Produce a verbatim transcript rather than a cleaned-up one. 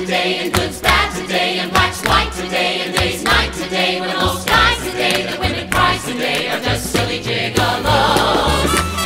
today, and good's bad today, and black's white today, and day's night today, when most guys today, the women prize today, are just silly gigolos.